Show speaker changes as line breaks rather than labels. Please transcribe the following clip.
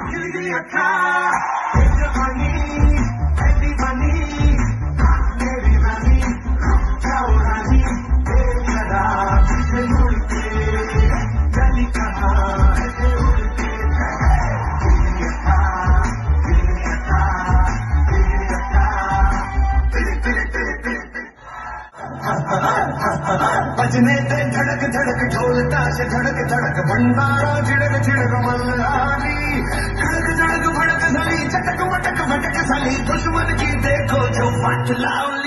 गिली अखा जवानी ऐसी बनी मेरी रानी जाओ रानी तेरा पीछे मुड़ के गली कहाँ ऐसे उड़ के गिली अखा बजने दे धड़क धड़क ढोल ताश धड़क धड़क भंडारा झिड़क झिड़क मल्हारी धड़क धड़क भड़क सली चटक मटक भटक सली दुश्मन की देखो जो फट लाओ